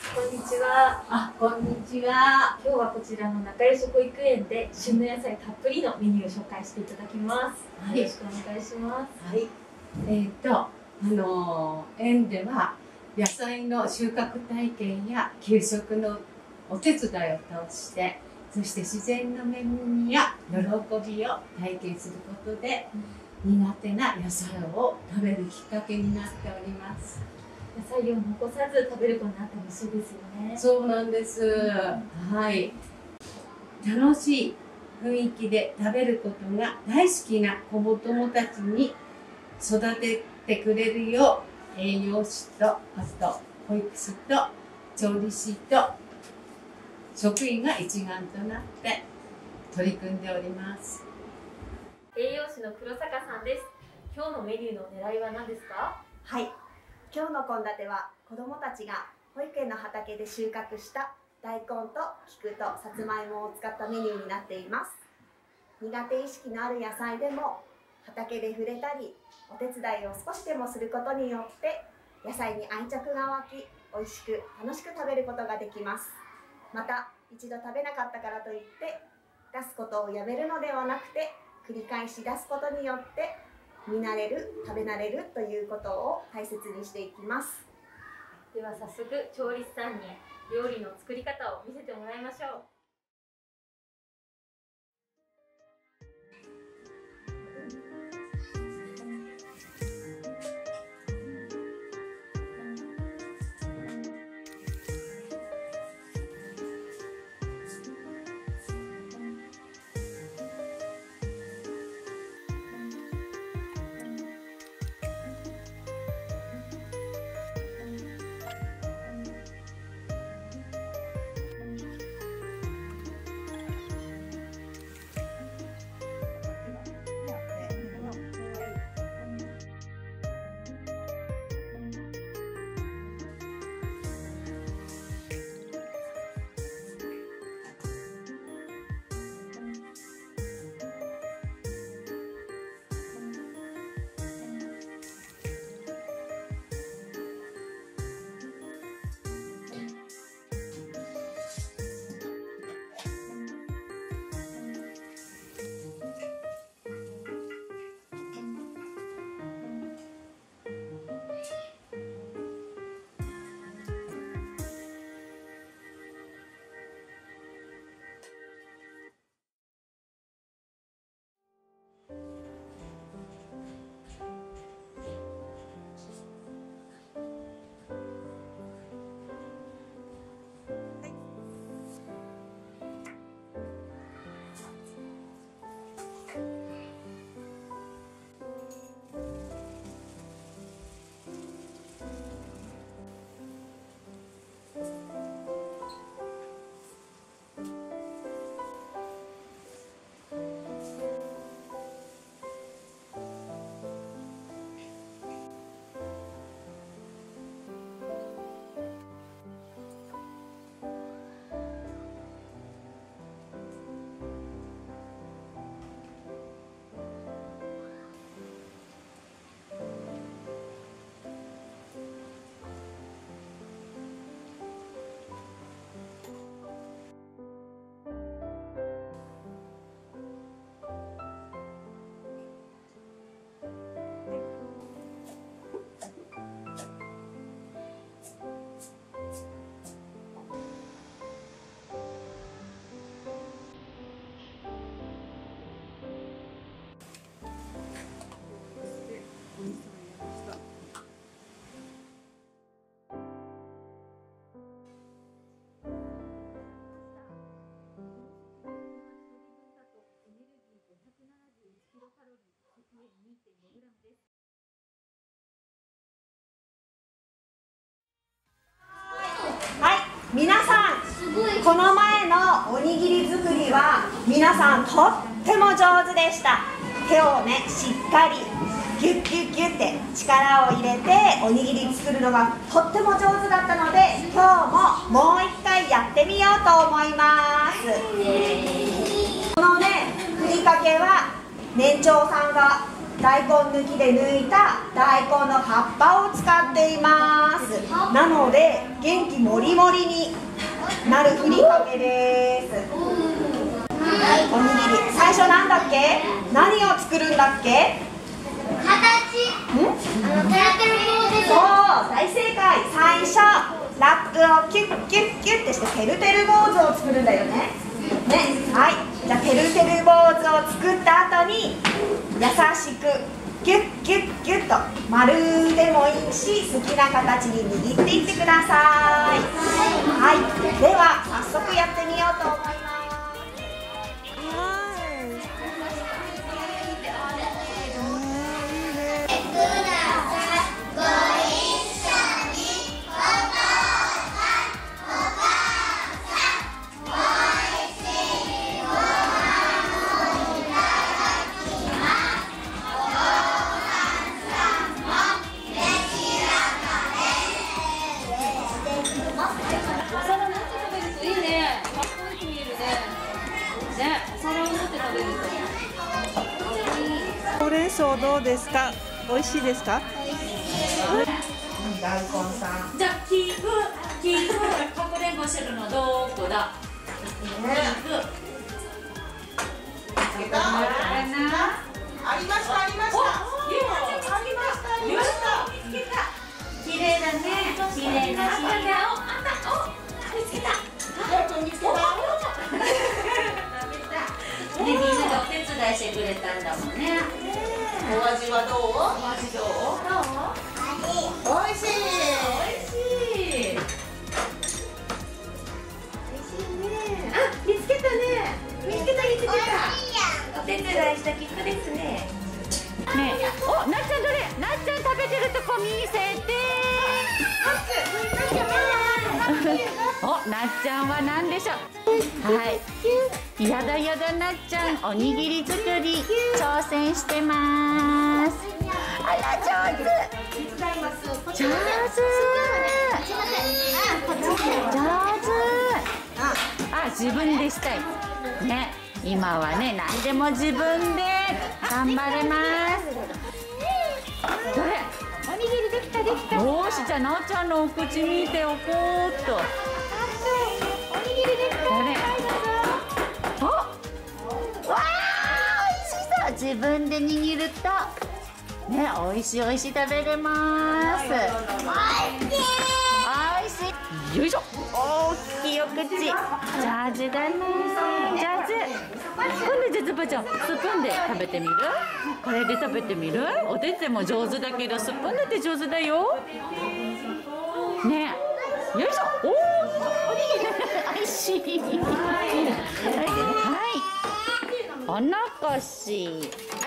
こんにちは。 こんにちは。 今日はこちらの仲良し保育園で旬の野菜たっぷりのメニューを紹介していただきます。 はい、 よろしくお願いします。 はい。園では野菜の収穫体験や給食のお手伝いを通して、そして自然の恵みや喜びを体験することで、苦手な野菜を食べるきっかけになっております。 野菜を残さず食べることになってほしいですよね。 そうなんです。はい。楽しい雰囲気で食べることが大好きな子どもたちに育ててくれるよう、栄養士と、あと保育士と調理師と職員が一丸となって取り組んでおります。 栄養士の黒坂さんです。今日のメニューの狙いは何ですか？ はい、今日の献立は子どもたちが保育園の畑で収穫した大根と菊とさつまいもを使ったメニューになっています。苦手意識のある野菜でも畑で触れたりお手伝いを少しでもすることによって野菜に愛着が湧き、美味しく楽しく食べることができます。また一度食べなかったからといって出すことをやめるのではなくて、繰り返し出すことによって見慣れる、食べ慣れるということを大切にしていきます。 では早速調理師さんに料理の作り方を見せてもらいましょう。 はい、皆さん、この前のおにぎり作りは皆さんとっても上手でした。手をね、しっかりギュッギュッギュッって力を入れておにぎり作るのがとっても上手だったので、今日ももう一回やってみようと思います。このね、ふりかけは年長さんが大根抜きで抜いた大根の葉っぱを使っています。なので元気もりもりになるふりかけです。おにぎり、最初なんだっけ？何を作るんだっけ？そう、大正解。最初ラップをキュッキュッキュッってしててるてる坊主を作るんだよね。はい。じゃあてるてる坊主を作った後に優しくキュッキュッキュッと丸でもいいし好きな形に握っていってください。はい。では早速やってみようと思います。 ほうれん草どうですか？美味しいですか？ 大根さん。 じゃあ聞くかくれんぼしてるのどこだ？聞く。 ありましたありました。 見つけた。綺麗だね。綺麗な日だ。見つけた。みんなでお手伝いしてくれたんだもんね。 お味はどう？ お味どう？ 美味しい。 見つけたね。見つけた。お手伝いしたキックですね。 ねえ、お、なっちゃんどれ？なっちゃん食べてるとこ見せて。お、なっちゃんは何でしょう？はい。やだなっちゃん、おにぎり作り挑戦してます。あら上手。あ、自分でしたい。ね、今はね、何でも自分で頑張れます。どれ？おにぎりできた。よーし、じゃあなおちゃんのお口見ておこうっと。おにぎりできた。どれ？お、わー、美味しそう。自分で握るとね、美味しい食べれます。おいしい。よいしょ。大きいお口。上手だね。上手。今度じゃあズバちゃん、スプーンで食べてみる？これで食べてみる？お手手も上手だけどスプーンだって上手だよ。ねえ。よいしょ。おお。おいしい。はい。お残し。